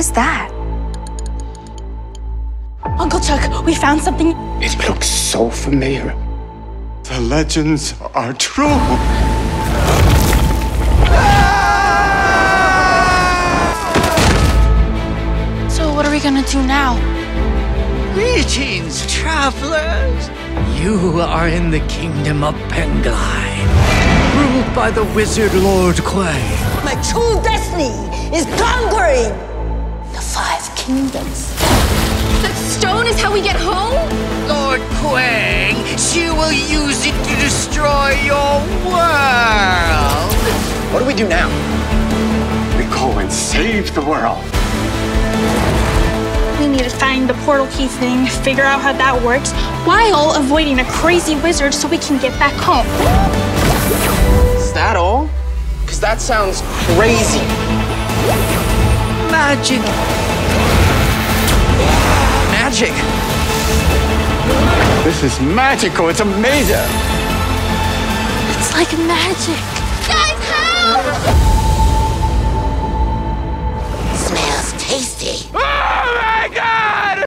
is that? Uncle Chuck, we found something. It looks so familiar. The legends are true. So what are we gonna do now? Greetings, travelers. You are in the kingdom of Penglai, ruled by the wizard Lord Kuang. My true destiny is conquering the 5 kingdoms. That stone is how we get home? Lord Kuang, she will use it to destroy your world. What do we do now? We go and save the world. We need to find the portal key thing, figure out how that works, while avoiding a crazy wizard so we can get back home. Is that all? Because that sounds crazy. Magic. Magic. This is magical. It's amazing. It's like magic. Guys, help! Smells tasty. Oh my God!